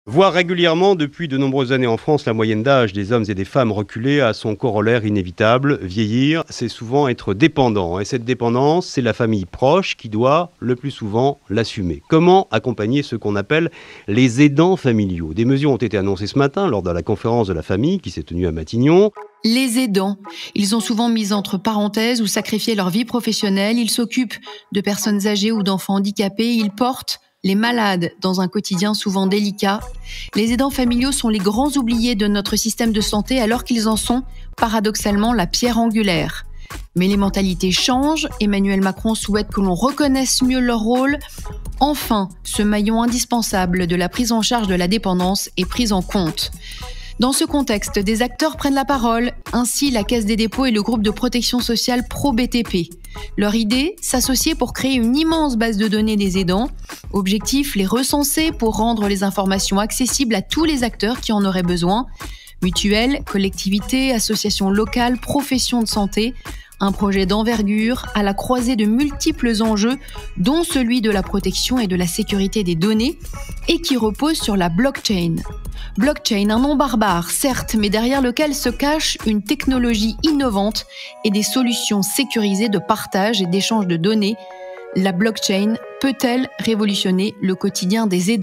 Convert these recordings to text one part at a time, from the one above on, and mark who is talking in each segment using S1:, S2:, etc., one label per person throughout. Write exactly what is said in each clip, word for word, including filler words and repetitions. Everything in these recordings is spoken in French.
S1: Voir régulièrement depuis de nombreuses années en France la moyenne d'âge des hommes et des femmes reculer a son corollaire inévitable. Vieillir, c'est souvent être dépendant. Et cette dépendance, c'est la famille proche qui doit, le plus souvent, l'assumer. Comment accompagner ceux qu'on appelle les aidants familiaux ? Des mesures ont été annoncées ce matin lors de la conférence de la famille qui s'est tenue à Matignon.
S2: Les aidants, ils sont souvent mis entre parenthèses ou sacrifié leur vie professionnelle. Ils s'occupent de personnes âgées ou d'enfants handicapés. Ils portent les malades dans un quotidien souvent délicat. Les aidants familiaux sont les grands oubliés de notre système de santé alors qu'ils en sont, paradoxalement, la pierre angulaire. Mais les mentalités changent. Emmanuel Macron souhaite que l'on reconnaisse mieux leur rôle. Enfin, ce maillon indispensable de la prise en charge de la dépendance est pris en compte. Dans ce contexte, des acteurs prennent la parole, ainsi la Caisse des dépôts et le groupe de protection sociale Pro-B T P. Leur idée, s'associer pour créer une immense base de données des aidants. Objectif, les recenser pour rendre les informations accessibles à tous les acteurs qui en auraient besoin. Mutuelles, collectivités, associations locales, professions de santé. Un projet d'envergure à la croisée de multiples enjeux, dont celui de la protection et de la sécurité des données, et qui repose sur la blockchain. Blockchain, un nom barbare, certes, mais derrière lequel se cache une technologie innovante et des solutions sécurisées de partage et d'échange de données. La blockchain peut-elle révolutionner le quotidien des aidants ?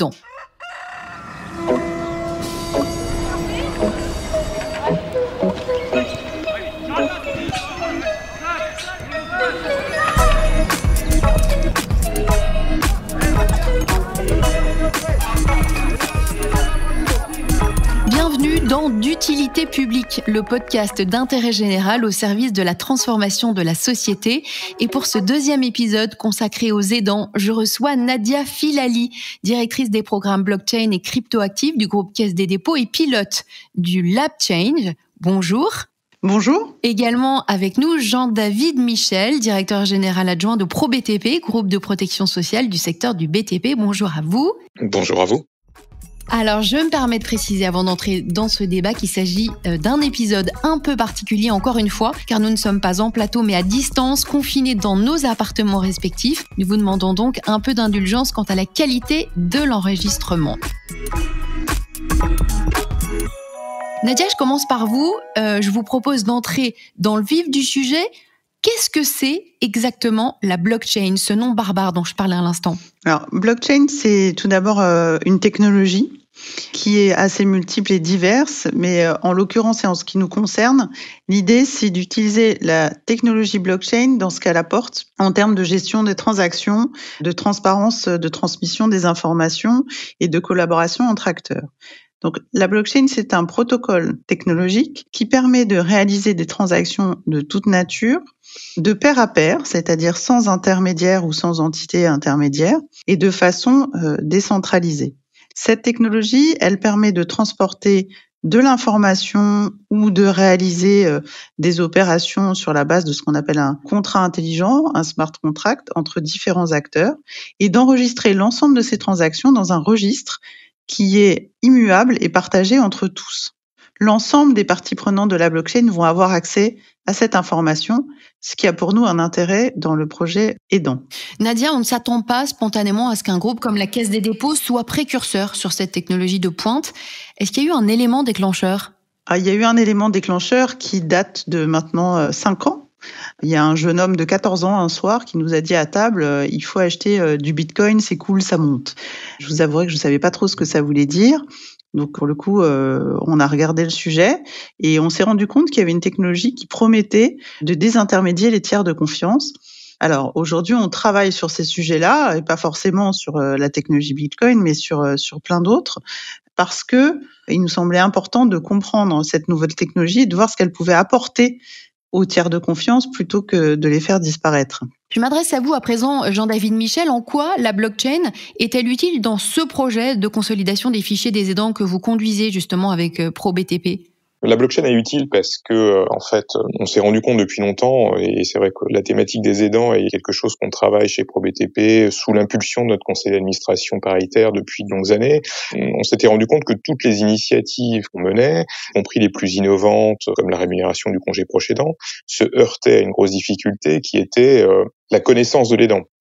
S2: Bienvenue dans d'utilité publique, le podcast d'intérêt général au service de la transformation de la société. Et pour ce deuxième épisode consacré aux aidants, je reçois Nadia Filali, directrice des programmes blockchain et cryptoactifs du groupe Caisse des dépôts et pilote du Lab Change. Bonjour.
S3: Bonjour.
S2: Également avec nous, Jean-David Michel, directeur général adjoint de Pro-B T P, groupe de protection sociale du secteur du B T P. Bonjour à vous.
S4: Bonjour à vous.
S2: Alors, je me permets de préciser avant d'entrer dans ce débat qu'il s'agit d'un épisode un peu particulier, encore une fois, car nous ne sommes pas en plateau, mais à distance, confinés dans nos appartements respectifs. Nous vous demandons donc un peu d'indulgence quant à la qualité de l'enregistrement. Nadia, je commence par vous. Euh, je vous propose d'entrer dans le vif du sujet. Qu'est-ce que c'est exactement la blockchain, ce nom barbare dont je parlais à l'instant ?
S3: Alors, blockchain, c'est tout d'abord euh, une technologie qui est assez multiple et diverse, mais euh, en l'occurrence et en ce qui nous concerne, l'idée, c'est d'utiliser la technologie blockchain dans ce qu'elle apporte en termes de gestion des transactions, de transparence, de transmission des informations et de collaboration entre acteurs. Donc, la blockchain, c'est un protocole technologique qui permet de réaliser des transactions de toute nature, de pair à pair, c'est-à-dire sans intermédiaire ou sans entité intermédiaire, et de façon euh, décentralisée. Cette technologie, elle permet de transporter de l'information ou de réaliser euh, des opérations sur la base de ce qu'on appelle un contrat intelligent, un smart contract, entre différents acteurs, et d'enregistrer l'ensemble de ces transactions dans un registre qui est immuable et partagé entre tous. L'ensemble des parties prenantes de la blockchain vont avoir accès à cette information, ce qui a pour nous un intérêt dans le projet aidant.
S2: Nadia, on ne s'attend pas spontanément à ce qu'un groupe comme la Caisse des dépôts soit précurseur sur cette technologie de pointe. Est-ce qu'il y a eu un élément déclencheur ?
S3: Ah, il y a eu un élément déclencheur qui date de maintenant cinq ans. Il y a un jeune homme de quatorze ans un soir qui nous a dit à table euh, « il faut acheter euh, du bitcoin, c'est cool, ça monte ». Je vous avouerai que je ne savais pas trop ce que ça voulait dire. Donc pour le coup, euh, on a regardé le sujet et on s'est rendu compte qu'il y avait une technologie qui promettait de désintermédier les tiers de confiance. Alors aujourd'hui, on travaille sur ces sujets-là, et pas forcément sur euh, la technologie bitcoin, mais sur, euh, sur plein d'autres, parce que il nous semblait important de comprendre cette nouvelle technologie et de voir ce qu'elle pouvait apporter aux tiers de confiance plutôt que de les faire disparaître.
S2: Je m'adresse à vous à présent, Jean-David Michel. En quoi la blockchain est-elle utile dans ce projet de consolidation des fichiers des aidants que vous conduisez justement avec Pro-B T P ?
S4: La blockchain est utile parce que, en fait, on s'est rendu compte depuis longtemps, et c'est vrai que la thématique des aidants est quelque chose qu'on travaille chez Pro-B T P sous l'impulsion de notre conseil d'administration paritaire depuis de longues années. On s'était rendu compte que toutes les initiatives qu'on menait, y compris les plus innovantes, comme la rémunération du congé proche aidant, se heurtaient à une grosse difficulté qui était euh, la connaissance de l'aidant.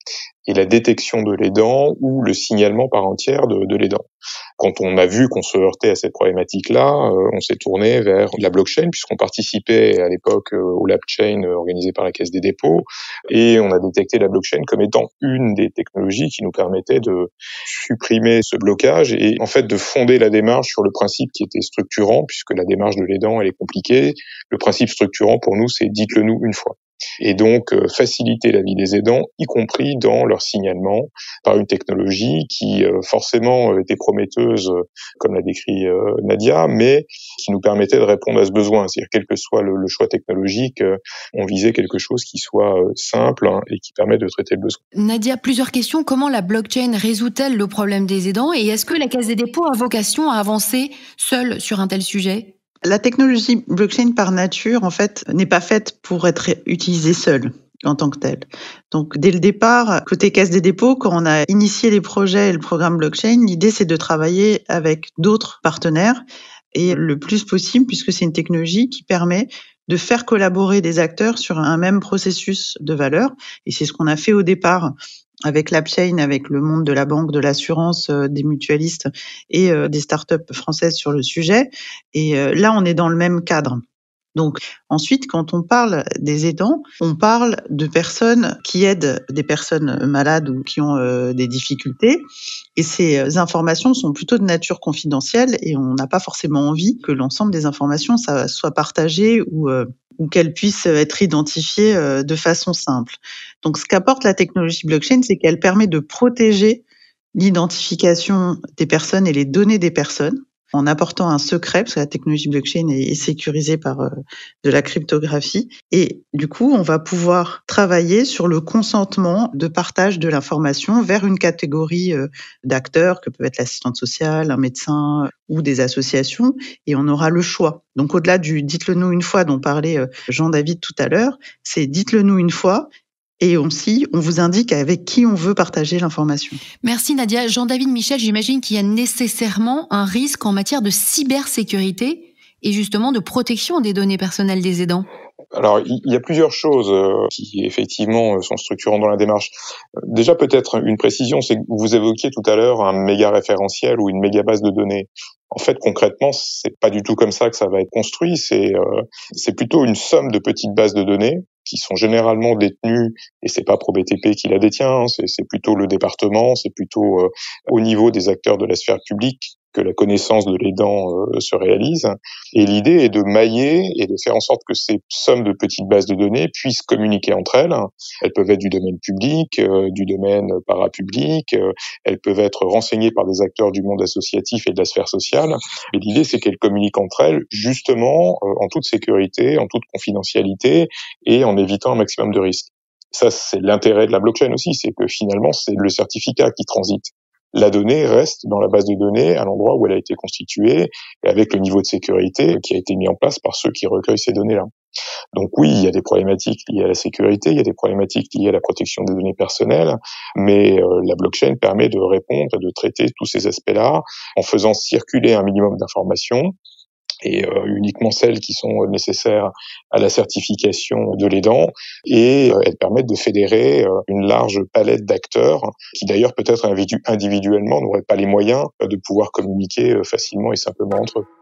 S4: et la détection de l'aidant ou le signalement par entière de, de l'aidant. Quand on a vu qu'on se heurtait à cette problématique-là, euh, on s'est tourné vers la blockchain, puisqu'on participait à l'époque euh, au lab chain euh, organisé par la Caisse des dépôts, et on a détecté la blockchain comme étant une des technologies qui nous permettait de supprimer ce blocage et en fait de fonder la démarche sur le principe qui était structurant, puisque la démarche de l'aidant elle est compliquée. Le principe structurant pour nous, c'est dites-le nous une fois. Et donc euh, faciliter la vie des aidants, y compris dans leur signalement, par une technologie qui euh, forcément était prometteuse, euh, comme l'a décrit euh, Nadia, mais qui nous permettait de répondre à ce besoin. C'est-à-dire quel que soit le, le choix technologique, euh, on visait quelque chose qui soit euh, simple hein, et qui permette de traiter le besoin.
S2: Nadia, plusieurs questions. Comment la blockchain résout-elle le problème des aidants et est-ce que la Caisse des dépôts a vocation à avancer seule sur un tel sujet ?
S3: La technologie blockchain par nature, en fait, n'est pas faite pour être utilisée seule en tant que telle. Donc, dès le départ, côté Caisse des dépôts, quand on a initié les projets et le programme blockchain, l'idée, c'est de travailler avec d'autres partenaires et le plus possible, puisque c'est une technologie qui permet de faire collaborer des acteurs sur un même processus de valeur. Et c'est ce qu'on a fait au départ avec l'AppChain, avec le monde de la banque, de l'assurance, euh, des mutualistes et euh, des startups françaises sur le sujet. Et euh, là, on est dans le même cadre. Donc ensuite, quand on parle des aidants, on parle de personnes qui aident des personnes malades ou qui ont euh, des difficultés. Et ces informations sont plutôt de nature confidentielle et on n'a pas forcément envie que l'ensemble des informations ça, soit partagé ou, euh, ou qu'elles puissent être identifiées euh, de façon simple. Donc ce qu'apporte la technologie blockchain, c'est qu'elle permet de protéger l'identification des personnes et les données des personnes en apportant un secret, parce que la technologie blockchain est sécurisée par euh, de la cryptographie. Et du coup, on va pouvoir travailler sur le consentement de partage de l'information vers une catégorie euh, d'acteurs, que peut être l'assistante sociale, un médecin euh, ou des associations, et on aura le choix. Donc au-delà du « dites-le nous une fois » dont parlait euh, Jean-David tout à l'heure, c'est « dites-le nous une fois ». Et aussi, on vous indique avec qui on veut partager l'information.
S2: Merci Nadia. Jean-David Michel, j'imagine qu'il y a nécessairement un risque en matière de cybersécurité et justement de protection des données personnelles des aidants.
S4: Alors, il y a plusieurs choses qui, effectivement, sont structurantes dans la démarche. Déjà, peut-être une précision, c'est que vous évoquiez tout à l'heure un méga référentiel ou une méga base de données. En fait, concrètement, c'est pas du tout comme ça que ça va être construit. C'est, euh, c'est plutôt une somme de petites bases de données qui sont généralement détenues, et c'est pas ProBTP qui la détient, c'est, c'est plutôt le département, c'est plutôt euh, au niveau des acteurs de la sphère publique que la connaissance de l'aidant euh, se réalise. Et l'idée est de mailler et de faire en sorte que ces sommes de petites bases de données puissent communiquer entre elles. Elles peuvent être du domaine public, euh, du domaine parapublic, euh, elles peuvent être renseignées par des acteurs du monde associatif et de la sphère sociale. Et l'idée, c'est qu'elles communiquent entre elles justement euh, en toute sécurité, en toute confidentialité et en évitant un maximum de risques. Ça, c'est l'intérêt de la blockchain aussi, c'est que finalement, c'est le certificat qui transite. La donnée reste dans la base de données à l'endroit où elle a été constituée et avec le niveau de sécurité qui a été mis en place par ceux qui recueillent ces données-là. Donc oui, il y a des problématiques liées à la sécurité, il y a des problématiques liées à la protection des données personnelles, mais euh, la blockchain permet de répondre et de traiter tous ces aspects-là en faisant circuler un minimum d'informations et euh, uniquement celles qui sont nécessaires à la certification de l'aidant, et euh, elles permettent de fédérer euh, une large palette d'acteurs qui d'ailleurs peut-être individu- individuellement n'auraient pas les moyens euh, de pouvoir communiquer euh, facilement et simplement entre eux.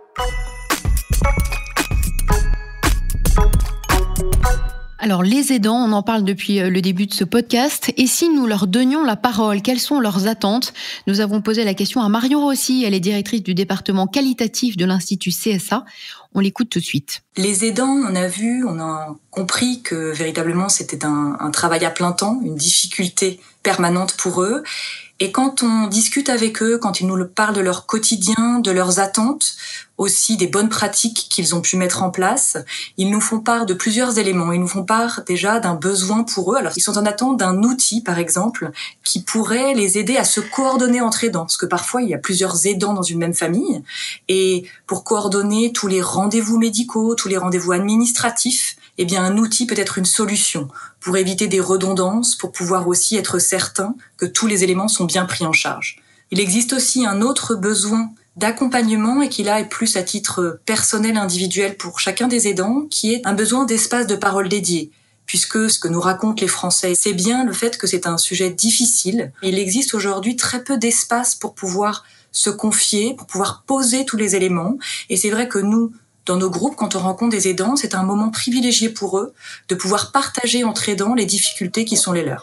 S2: Alors les aidants, on en parle depuis le début de ce podcast. Et si nous leur donnions la parole, quelles sont leurs attentes ? Nous avons posé la question à Marion Rossi, elle est directrice du département qualitatif de l'Institut C S A. On l'écoute tout de suite.
S5: Les aidants, on a vu, on a compris que véritablement c'était un, un travail à plein temps, une difficulté permanente pour eux. Et quand on discute avec eux, quand ils nous parlent de leur quotidien, de leurs attentes, aussi des bonnes pratiques qu'ils ont pu mettre en place, ils nous font part de plusieurs éléments. Ils nous font part déjà d'un besoin pour eux. Alors, ils sont en attente d'un outil, par exemple, qui pourrait les aider à se coordonner entre aidants. Parce que parfois, il y a plusieurs aidants dans une même famille. Et pour coordonner tous les rendez-vous médicaux, tous les rendez-vous administratifs, eh bien, un outil peut être une solution pour éviter des redondances, pour pouvoir aussi être certain que tous les éléments sont bien pris en charge. Il existe aussi un autre besoin d'accompagnement et qui là est plus à titre personnel, individuel pour chacun des aidants, qui est un besoin d'espace de parole dédié. puisque ce que nous racontent les Français, c'est bien le fait que c'est un sujet difficile. Il existe aujourd'hui très peu d'espace pour pouvoir se confier, pour pouvoir poser tous les éléments. Et c'est vrai que nous, dans nos groupes, quand on rencontre des aidants, c'est un moment privilégié pour eux de pouvoir partager entre aidants les difficultés qui sont les leurs.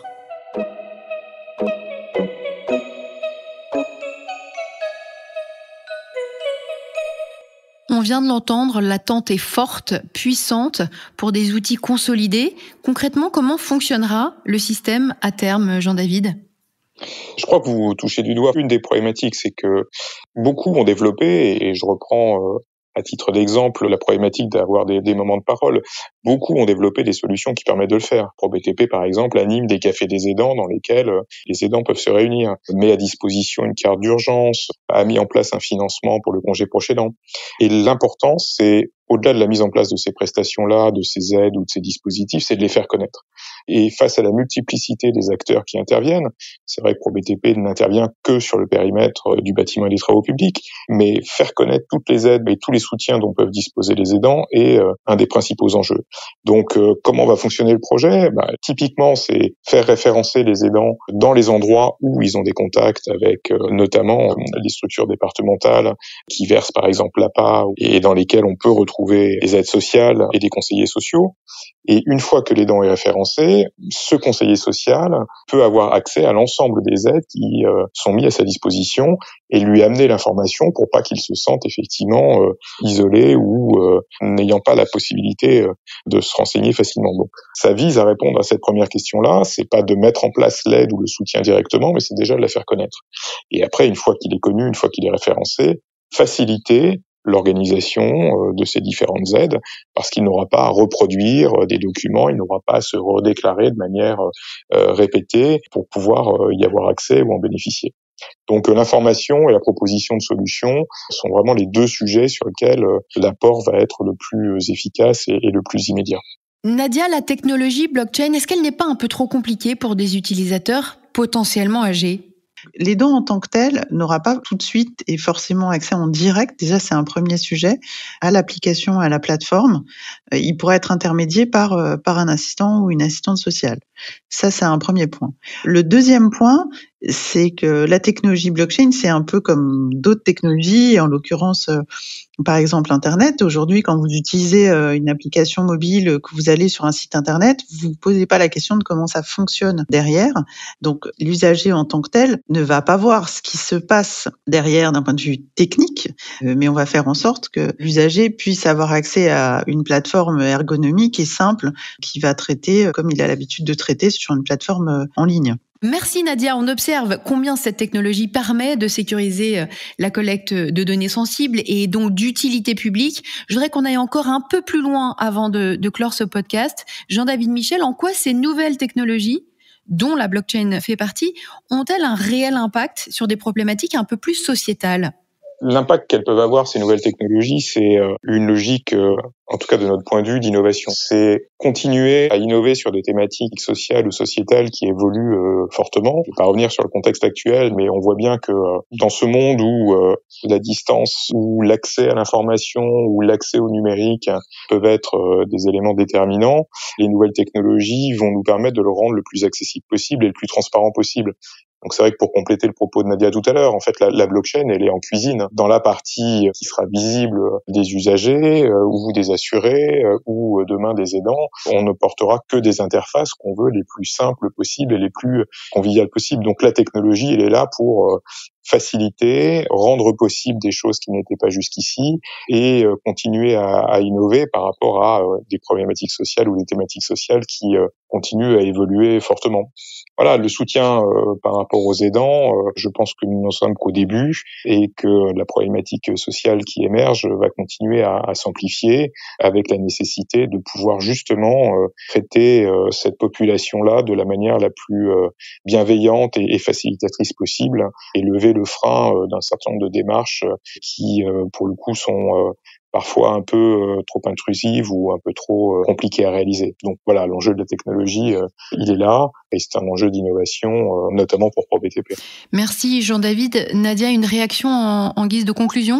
S2: On vient de l'entendre, l'attente est forte, puissante pour des outils consolidés. Concrètement, comment fonctionnera le système à terme, Jean-David ?
S4: Je crois que vous touchez du doigt une des problématiques, c'est que beaucoup ont développé, et je reprends euh, à titre d'exemple la problématique d'avoir des, des moments de parole, beaucoup ont développé des solutions qui permettent de le faire. ProBTP, par exemple, anime des cafés des aidants dans lesquels les aidants peuvent se réunir, met à disposition une carte d'urgence, a mis en place un financement pour le congé proche aidant. Et l'important, c'est, au-delà de la mise en place de ces prestations-là, de ces aides ou de ces dispositifs, c'est de les faire connaître. Et face à la multiplicité des acteurs qui interviennent, c'est vrai que ProBTP n'intervient que sur le périmètre du bâtiment et des travaux publics, mais faire connaître toutes les aides et tous les soutiens dont peuvent disposer les aidants est euh, un des principaux enjeux. Donc, euh, comment va fonctionner le projet ? Bah, typiquement, c'est faire référencer les aidants dans les endroits où ils ont des contacts avec euh, notamment euh, les structures départementales qui versent par exemple l'A P A et dans lesquelles on peut retrouver des aides sociales et des conseillers sociaux. Et une fois que l'aidant est référencé, ce conseiller social peut avoir accès à l'ensemble des aides qui euh, sont mises à sa disposition et lui amener l'information pour pas qu'il se sente effectivement euh, isolé ou euh, n'ayant pas la possibilité euh, de se renseigner facilement. Donc, ça vise à répondre à cette première question-là. C'est pas de mettre en place l'aide ou le soutien directement, mais c'est déjà de la faire connaître. Et après, une fois qu'il est connu, une fois qu'il est référencé, faciliter l'organisation de ces différentes aides, parce qu'il n'aura pas à reproduire des documents, il n'aura pas à se redéclarer de manière euh, répétée pour pouvoir euh, y avoir accès ou en bénéficier. Donc l'information et la proposition de solutions sont vraiment les deux sujets sur lesquels euh, l'apport va être le plus efficace et, et le plus immédiat.
S2: Nadia, la technologie blockchain, est-ce qu'elle n'est pas un peu trop compliquée pour des utilisateurs potentiellement âgés ?
S3: L'aidant en tant que tel n'aura pas tout de suite et forcément accès en direct, déjà c'est un premier sujet, à l'application, à la plateforme. Il pourra être intermédié par, par un assistant ou une assistante sociale. Ça, c'est un premier point. Le deuxième point, c'est que la technologie blockchain, c'est un peu comme d'autres technologies, en l'occurrence, par exemple Internet. Aujourd'hui, quand vous utilisez une application mobile, que vous allez sur un site Internet, vous ne vous posez pas la question de comment ça fonctionne derrière. Donc, l'usager en tant que tel ne va pas voir ce qui se passe derrière d'un point de vue technique, mais on va faire en sorte que l'usager puisse avoir accès à une plateforme ergonomique et simple qui va traiter comme il a l'habitude de traiter sur une plateforme en ligne.
S2: Merci Nadia. On observe combien cette technologie permet de sécuriser la collecte de données sensibles et donc d'utilité publique. Je voudrais qu'on aille encore un peu plus loin avant de, de clore ce podcast. Jean-David Michel, en quoi ces nouvelles technologies, dont la blockchain fait partie, ont-elles un réel impact sur des problématiques un peu plus sociétales ?
S4: L'impact qu'elles peuvent avoir, ces nouvelles technologies, c'est une logique, en tout cas de notre point de vue, d'innovation. C'est continuer à innover sur des thématiques sociales ou sociétales qui évoluent euh, fortement. Je ne vais pas revenir sur le contexte actuel, mais on voit bien que euh, dans ce monde où euh, la distance, où l'accès à l'information, ou l'accès au numérique peuvent être euh, des éléments déterminants, les nouvelles technologies vont nous permettre de le rendre le plus accessible possible et le plus transparent possible. Donc c'est vrai que pour compléter le propos de Nadia tout à l'heure, en fait la, la blockchain elle est en cuisine, dans la partie qui sera visible des usagers euh, ou des assurés euh, ou demain des aidants. On ne portera que des interfaces qu'on veut les plus simples possibles et les plus conviviales possibles. Donc la technologie elle est là pour euh, faciliter, rendre possible des choses qui n'étaient pas jusqu'ici et euh, continuer à, à innover par rapport à euh, des problématiques sociales ou des thématiques sociales qui euh, continuent à évoluer fortement. Voilà, le soutien euh, par rapport aux aidants, euh, je pense que nous n'en sommes qu'au début et que la problématique sociale qui émerge va continuer à, à s'amplifier avec la nécessité de pouvoir justement euh, traiter euh, cette population-là de la manière la plus euh, bienveillante et, et facilitatrice possible et lever le frein euh, d'un certain nombre de démarches euh, qui, euh, pour le coup, sont euh, parfois un peu euh, trop intrusives ou un peu trop euh, compliquées à réaliser. Donc voilà, l'enjeu de la technologie, euh, il est là et c'est un enjeu d'innovation, euh, notamment pour ProBTP.
S2: Merci Jean-David. Nadia, une réaction en, en guise de conclusion ?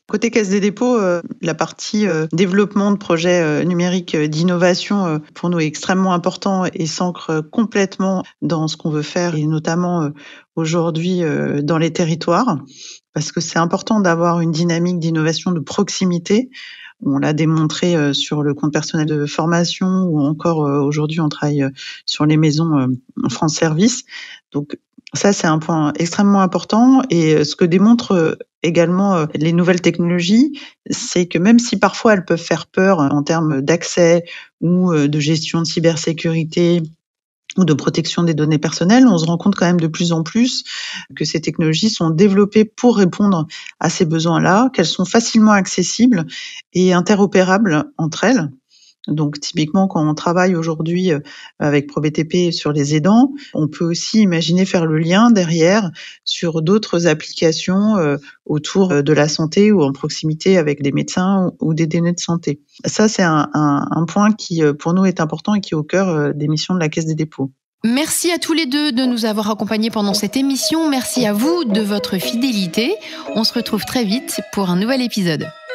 S3: Côté Caisse des dépôts, euh, la partie euh, développement de projets euh, numériques euh, d'innovation, euh, pour nous, est extrêmement important et s'ancre complètement dans ce qu'on veut faire, et notamment euh, aujourd'hui euh, dans les territoires, parce que c'est important d'avoir une dynamique d'innovation de proximité. On l'a démontré euh, sur le compte personnel de formation, ou encore euh, aujourd'hui on travaille euh, sur les maisons euh, France Service. Donc ça, c'est un point extrêmement important. Et ce que démontrent également les nouvelles technologies, c'est que même si parfois elles peuvent faire peur en termes d'accès ou de gestion de cybersécurité ou de protection des données personnelles, on se rend compte quand même de plus en plus que ces technologies sont développées pour répondre à ces besoins-là, qu'elles sont facilement accessibles et interopérables entre elles. Donc typiquement, quand on travaille aujourd'hui avec ProBTP sur les aidants, on peut aussi imaginer faire le lien derrière sur d'autres applications autour de la santé ou en proximité avec des médecins ou des données de santé. Ça, c'est un, un, un point qui, pour nous, est important et qui est au cœur des missions de la Caisse des dépôts.
S2: Merci à tous les deux de nous avoir accompagnés pendant cette émission. Merci à vous de votre fidélité. On se retrouve très vite pour un nouvel épisode.